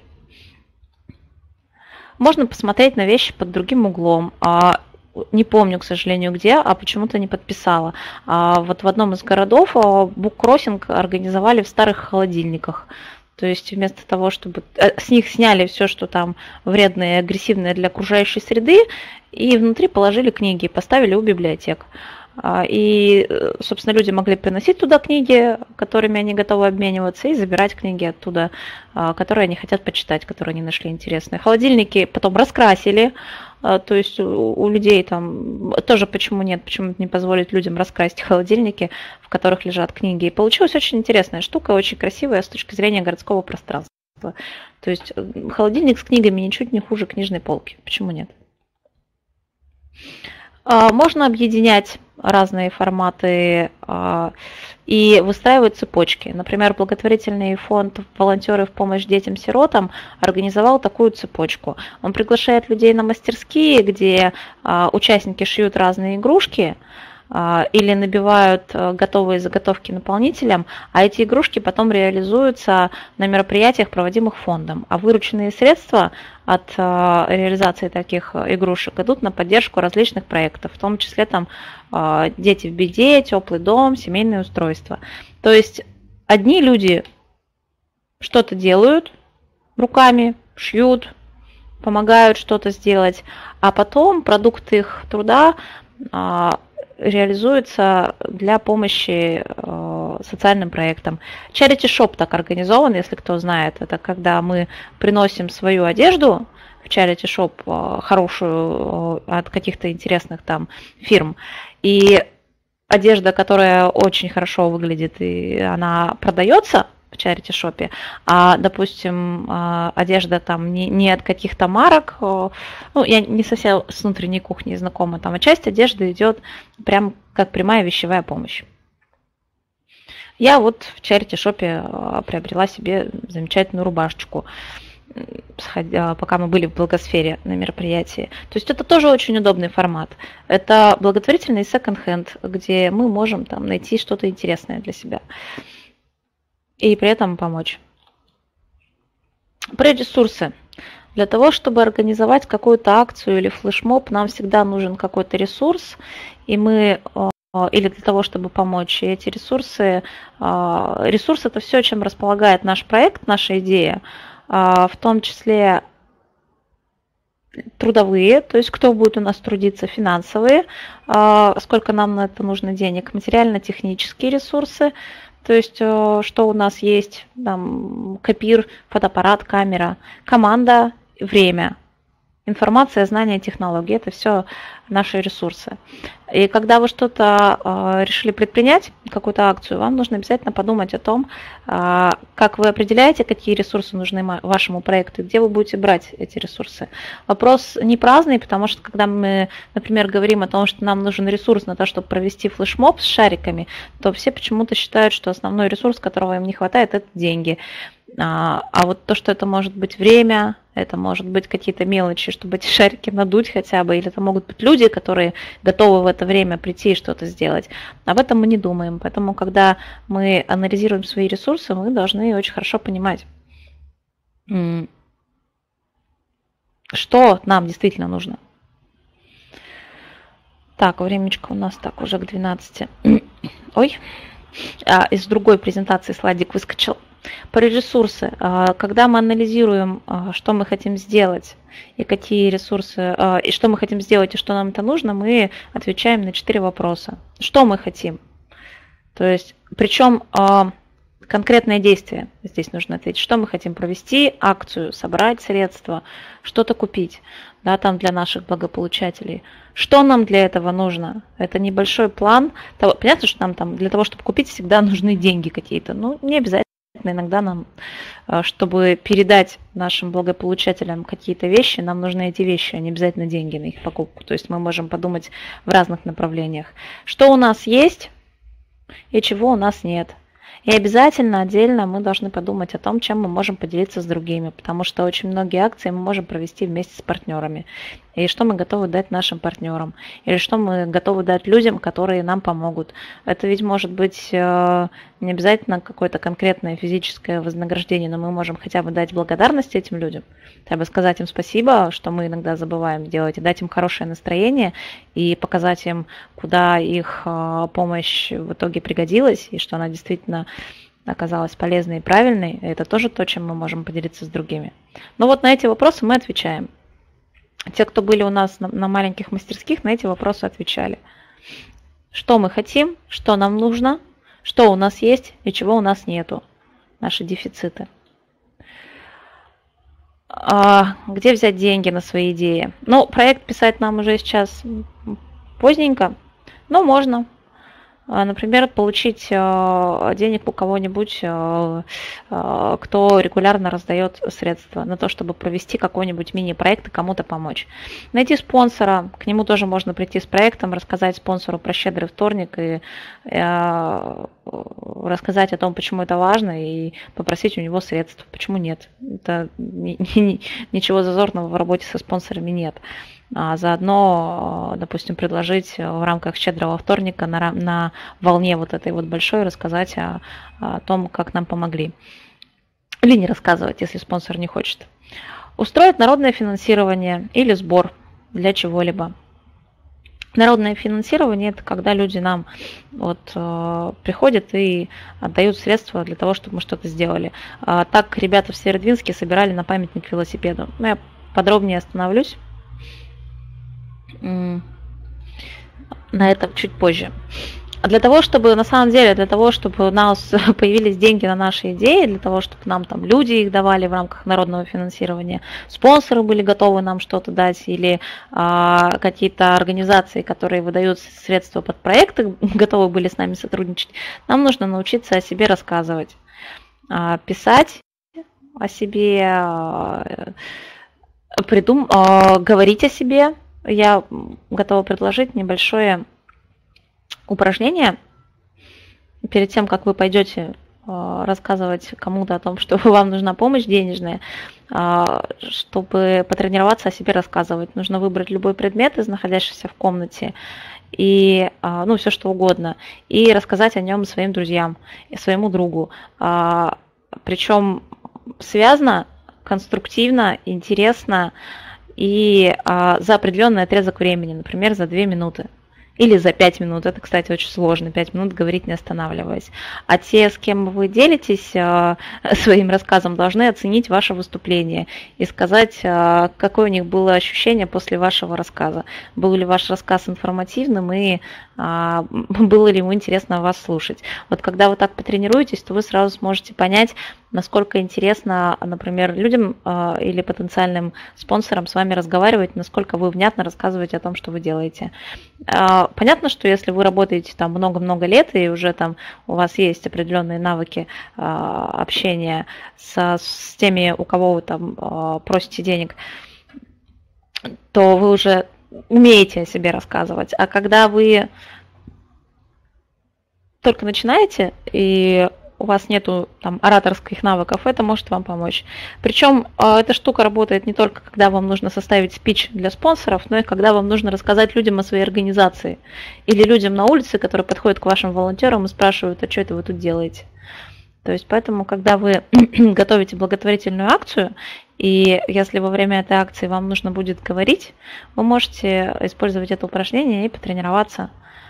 Можно посмотреть на вещи под другим углом. Не помню, к сожалению, где, а почему-то не подписала. Вот в одном из городов буккроссинг организовали в старых холодильниках. То есть вместо того, чтобы с них сняли все, что там вредное и агрессивное для окружающей среды, и внутри положили книги, поставили у библиотек. И, собственно, люди могли приносить туда книги, которыми они готовы обмениваться, и забирать книги оттуда, которые они хотят почитать, которые они нашли интересные. Холодильники потом раскрасили, то есть у людей там тоже почему не позволить людям раскрасить холодильники, в которых лежат книги. И получилась очень интересная штука, очень красивая с точки зрения городского пространства. То есть холодильник с книгами ничуть не хуже книжной полки. Почему нет? Можно объединять разные форматы и выстраивать цепочки. Например, благотворительный фонд «Волонтеры в помощь детям-сиротам» организовал такую цепочку. Он приглашает людей на мастерские, где участники шьют разные игрушки или набивают готовые заготовки наполнителям, а эти игрушки потом реализуются на мероприятиях, проводимых фондом. А вырученные средства от реализации таких игрушек идут на поддержку различных проектов, в том числе «Дети в беде», «Теплый дом», «Семейные устройства». То есть одни люди что-то делают руками, шьют, помогают что-то сделать, а потом продукты их труда реализуется для помощи социальным проектам. Charity Shop так организован, если кто знает. Это когда мы приносим свою одежду в Charity Shop, хорошую, от каких-то интересных там фирм. И одежда, которая очень хорошо выглядит, и она продается в Charity-шопе, а, допустим, одежда там не от каких-то марок, я не совсем с внутренней кухней знакома, а часть одежды идет прям как прямая вещевая помощь. Я вот в Charity-шопе приобрела себе замечательную рубашечку, пока мы были в Благосфере на мероприятии. То есть это тоже очень удобный формат. Это благотворительный секонд-хенд, где мы можем там найти что-то интересное для себя и при этом помочь. Про ресурсы. Для того, чтобы организовать какую-то акцию или флешмоб, нам всегда нужен какой-то ресурс, и мы или для того, чтобы помочь. И эти ресурсы это все, чем располагает наш проект, наша идея, в том числе трудовые, то есть кто будет у нас трудиться, финансовые, сколько нам на это нужно денег, материально-технические ресурсы, то есть что у нас есть, там, копир, фотоаппарат, камера, команда, время. Информация, знания, технологии – это все наши ресурсы. И когда вы что-то решили предпринять, какую-то акцию, вам нужно обязательно подумать о том, как вы определяете, какие ресурсы нужны вашему проекту, и где вы будете брать эти ресурсы. Вопрос не праздный, потому что когда мы, например, говорим о том, что нам нужен ресурс на то, чтобы провести флешмоб с шариками, то все почему-то считают, что основной ресурс, которого им не хватает, это деньги. А вот то, что это может быть время, это может быть какие-то мелочи, чтобы эти шарики надуть хотя бы, или это могут быть люди, которые готовы в это время прийти и что-то сделать. Об этом мы не думаем. Поэтому, когда мы анализируем свои ресурсы, мы должны очень хорошо понимать, что нам действительно нужно. Так, времечко у нас так уже к 12. Ой, из другой презентации слайдик выскочил. Про ресурсы. Когда мы анализируем, что мы хотим сделать, и какие ресурсы, и что мы хотим сделать, и что нам это нужно, мы отвечаем на 4 вопроса. Что мы хотим? То есть, причем конкретное действие здесь нужно ответить. Что мы хотим провести, акцию, собрать средства, что-то купить, да, там для наших благополучателей. Что нам для этого нужно? Это небольшой план. Понятно, что нам там для того, чтобы купить, всегда нужны деньги какие-то. Ну, не обязательно. Иногда нам, чтобы передать нашим благополучателям какие-то вещи, нам нужны эти вещи, а не обязательно деньги на их покупку. То есть мы можем подумать в разных направлениях. Что у нас есть и чего у нас нет. И обязательно отдельно мы должны подумать о том, чем мы можем поделиться с другими, потому что очень многие акции мы можем провести вместе с партнерами. И что мы готовы дать нашим партнерам, или что мы готовы дать людям, которые нам помогут. Это ведь может быть не обязательно какое-то конкретное физическое вознаграждение, но мы можем хотя бы дать благодарность этим людям, хотя бы сказать им спасибо, что мы иногда забываем делать, и дать им хорошее настроение, и показать им, куда их помощь в итоге пригодилась, и что она действительно оказалась полезной и правильной. Это тоже то, чем мы можем поделиться с другими. Но вот на эти вопросы мы отвечаем. Те, кто были у нас на маленьких мастерских, на эти вопросы отвечали. Что мы хотим, что нам нужно, что у нас есть и чего у нас нету. Наши дефициты. Где взять деньги на свои идеи? Ну, проект писать нам уже сейчас поздненько, но можно. Например, получить денег у кого-нибудь, кто регулярно раздает средства на то, чтобы провести какой-нибудь мини-проект и кому-то помочь. Найти спонсора, к нему тоже можно прийти с проектом, рассказать спонсору про щедрый вторник и рассказать о том, почему это важно, и попросить у него средств. Почему нет? Это ничего зазорного в работе со спонсорами нет. А заодно, допустим, предложить в рамках щедрого вторника на волне вот этой вот большой рассказать о том, как нам помогли. Или не рассказывать, если спонсор не хочет. Устроить народное финансирование или сбор для чего-либо. Народное финансирование – это когда люди нам вот, приходят и отдают средства для того, чтобы мы что-то сделали. Так ребята в Северодвинске собирали на памятник велосипеду. Но я подробнее остановлюсь на этом чуть позже. Для того, чтобы, на самом деле, для того, чтобы у нас появились деньги на наши идеи, для того, чтобы нам там люди их давали в рамках народного финансирования, спонсоры были готовы нам что-то дать, или какие-то организации, которые выдают средства под проекты, готовы были с нами сотрудничать, нам нужно научиться о себе рассказывать, писать о себе, говорить о себе. Я готова предложить небольшое упражнение перед тем, как вы пойдете рассказывать кому-то о том, что вам нужна помощь денежная, чтобы потренироваться о себе рассказывать. Нужно выбрать любой предмет из находящихся в комнате и, ну, все что угодно, и рассказать о нем своим друзьям и своему другу. Причем связно, конструктивно, интересно и за определенный отрезок времени, например, за 2 минуты. Или за 5 минут. Это, кстати, очень сложно. 5 минут говорить не останавливаясь. А те, с кем вы делитесь своим рассказом, должны оценить ваше выступление и сказать, какое у них было ощущение после вашего рассказа. Был ли ваш рассказ информативным и было ли ему интересно вас слушать. Вот когда вы так потренируетесь, то вы сразу сможете понять, насколько интересно, например, людям или потенциальным спонсорам с вами разговаривать, насколько вы внятно рассказываете о том, что вы делаете. Понятно, что если вы работаете там много-много лет и уже там у вас есть определенные навыки общения с теми, у кого вы там просите денег, то вы уже умеете о себе рассказывать. А когда вы только начинаете и у вас нету там ораторских навыков, это может вам помочь. Причем эта штука работает не только когда вам нужно составить спич для спонсоров, но и когда вам нужно рассказать людям о своей организации или людям на улице, которые подходят к вашим волонтерам и спрашивают, а что это вы тут делаете. То есть поэтому, когда вы готовите благотворительную акцию, и если во время этой акции вам нужно будет говорить, вы можете использовать это упражнение и потренироваться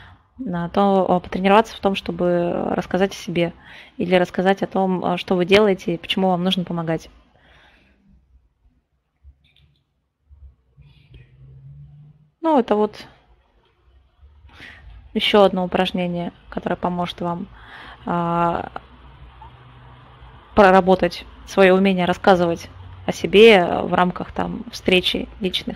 в том, чтобы рассказать о себе или рассказать о том, что вы делаете и почему вам нужно помогать. Ну, это вот еще одно упражнение, которое поможет вам проработать свое умение рассказывать о себе в рамках там встречи личных.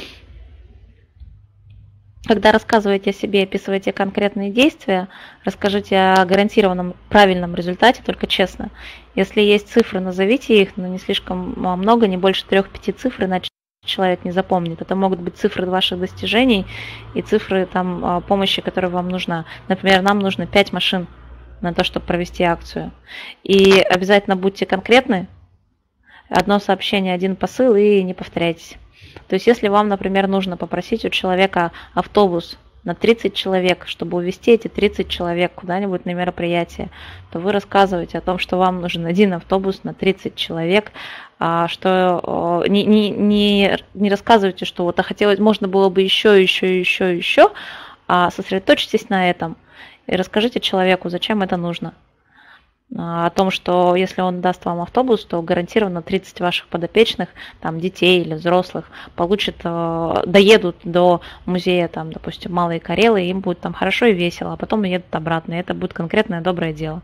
Когда рассказываете о себе, описываете конкретные действия, расскажите о гарантированном правильном результате, только честно. Если есть цифры, назовите их, но не слишком много, не больше 3-5 цифр, иначе человек не запомнит. Это могут быть цифры ваших достижений и цифры там, помощи, которая вам нужна. Например, нам нужно 5 машин на то, чтобы провести акцию. И обязательно будьте конкретны. Одно сообщение, один посыл и не повторяйтесь. То есть если вам, например, нужно попросить у человека автобус на 30 человек, чтобы увезти эти 30 человек куда-нибудь на мероприятие, то вы рассказываете о том, что вам нужен один автобус на 30 человек, что не рассказывайте, что вот хотелось, можно было бы еще, а сосредоточьтесь на этом и расскажите человеку, зачем это нужно. О том, что если он даст вам автобус, то гарантированно 30 ваших подопечных, там, детей или взрослых, доедут до музея, там, допустим, Малые Карелы, и им будет там хорошо и весело, а потом едут обратно, и это будет конкретное доброе дело.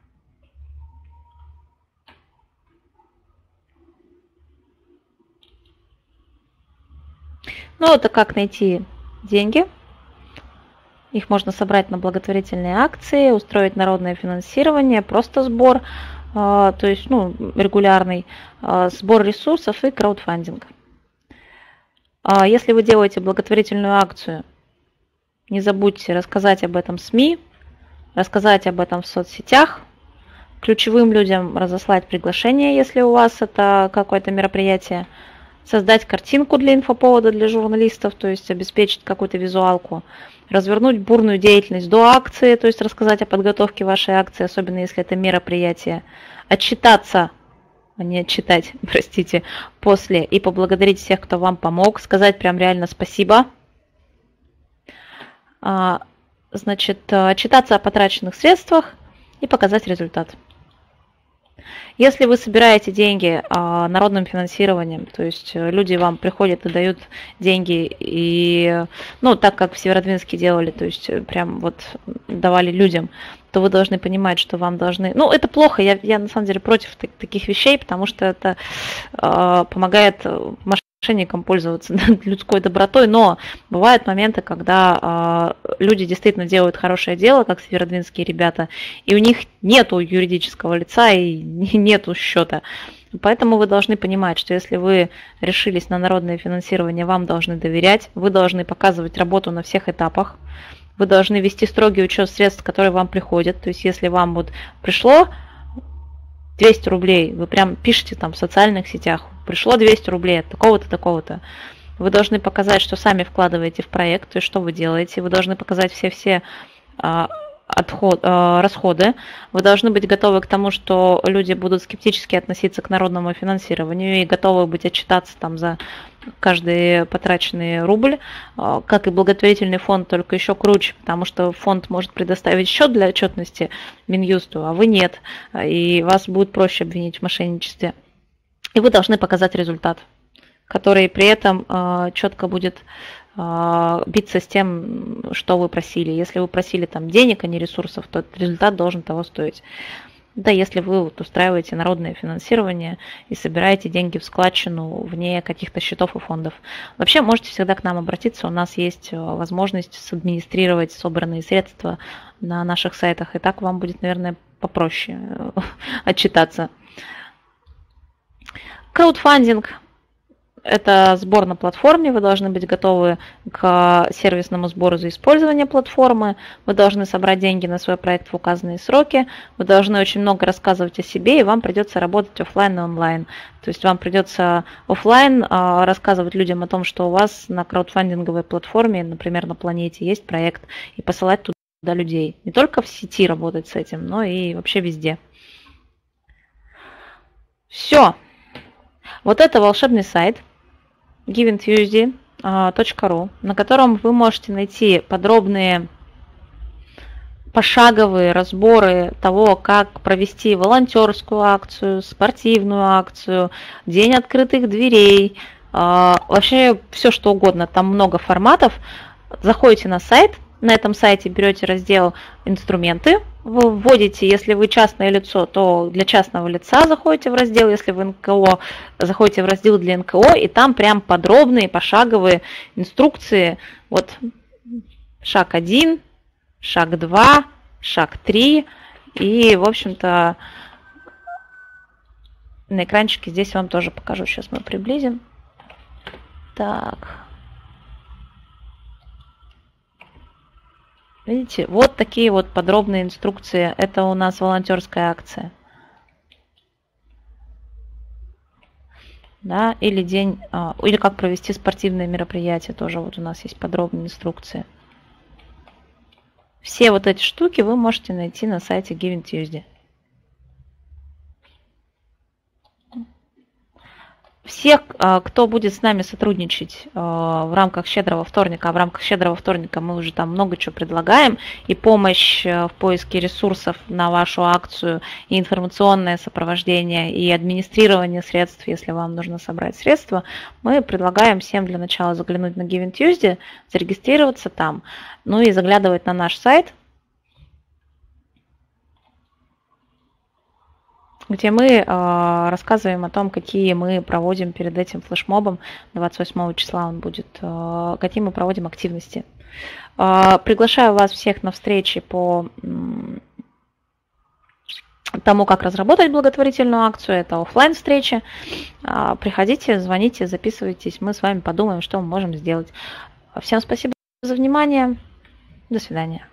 Ну, это как найти деньги. Их можно собрать на благотворительные акции, устроить народное финансирование, просто сбор, то есть регулярный сбор ресурсов и краудфандинг. Если вы делаете благотворительную акцию, не забудьте рассказать об этом в СМИ, рассказать об этом в соцсетях, ключевым людям разослать приглашение, если у вас это какое-то мероприятие, создать картинку для инфоповода для журналистов, то есть обеспечить какую-то визуалку, развернуть бурную деятельность до акции, то есть рассказать о подготовке вашей акции, особенно если это мероприятие, отчитаться, не отчитать, простите, после и поблагодарить всех, кто вам помог, сказать прям реально спасибо. Значит, отчитаться о потраченных средствах и показать результат. Если вы собираете деньги народным финансированием, то есть люди вам приходят и дают деньги, и, так как в Северодвинске делали, то есть прям вот давали людям, то вы должны понимать, что вам должны... это плохо, я на самом деле против таких вещей, потому что это помогает мошенникам пользоваться людской добротой, но бывают моменты, когда люди действительно делают хорошее дело, как северодвинские ребята, и у них нету юридического лица и нету счета. Поэтому вы должны понимать, что если вы решились на народное финансирование, вам должны доверять, вы должны показывать работу на всех этапах, вы должны вести строгий учет средств, которые вам приходят. То есть если вам вот пришло 200 рублей, вы прям пишете там в социальных сетях, пришло 200 рублей от такого-то, такого-то. Вы должны показать, что сами вкладываете в проект, то есть что вы делаете. Вы должны показать все расходы. Вы должны быть готовы к тому, что люди будут скептически относиться к народному финансированию и готовы быть отчитаться там за каждый потраченный рубль, как и благотворительный фонд, только еще круче, потому что фонд может предоставить счет для отчетности Минюсту, а вы нет, и вас будет проще обвинить в мошенничестве. И вы должны показать результат, который при этом четко будет биться с тем, что вы просили. Если вы просили там денег, а не ресурсов, то этот результат должен того стоить. Да, если вы вот устраиваете народное финансирование и собираете деньги в складчину вне каких-то счетов и фондов. Вообще можете всегда к нам обратиться, у нас есть возможность садминистрировать собранные средства на наших сайтах, и так вам будет, наверное, попроще отчитаться. Краудфандинг. Это сбор на платформе, вы должны быть готовы к сервисному сбору за использование платформы, вы должны собрать деньги на свой проект в указанные сроки, вы должны очень много рассказывать о себе, и вам придется работать офлайн и онлайн. То есть вам придется офлайн рассказывать людям о том, что у вас на краудфандинговой платформе, например, на Планете, есть проект, и посылать туда людей. Не только в сети работать с этим, но и вообще везде. Все. Вот это волшебный сайт givingtuesday.ru, на котором вы можете найти подробные пошаговые разборы того, как провести волонтерскую акцию, спортивную акцию, день открытых дверей, вообще все что угодно, там много форматов. Заходите на сайт, на этом сайте берете раздел «Инструменты», вы вводите, если вы частное лицо, то для частного лица заходите в раздел, если вы НКО, заходите в раздел для НКО, и там прям подробные пошаговые инструкции. Вот шаг 1, шаг 2, шаг 3, и, в общем-то, на экранчике здесь вам тоже покажу, сейчас мы приблизим. Так. Видите, вот такие вот подробные инструкции. Это у нас волонтерская акция. Да, или день, или как провести спортивные мероприятия, тоже вот у нас есть подробные инструкции. Все вот эти штуки вы можете найти на сайте Giving Tuesday. Всех, кто будет с нами сотрудничать в рамках «Щедрого вторника», а в рамках «Щедрого вторника» мы уже там много чего предлагаем, и помощь в поиске ресурсов на вашу акцию, и информационное сопровождение, и администрирование средств, если вам нужно собрать средства, мы предлагаем всем для начала заглянуть на Giving Tuesday, зарегистрироваться там, ну и заглядывать на наш сайт, где мы рассказываем о том, какие мы проводим перед этим флешмобом, 28 числа он будет, какие мы проводим активности. Приглашаю вас всех на встречи по тому, как разработать благотворительную акцию, это офлайн встречи. Приходите, звоните, записывайтесь, мы с вами подумаем, что мы можем сделать. Всем спасибо за внимание, до свидания.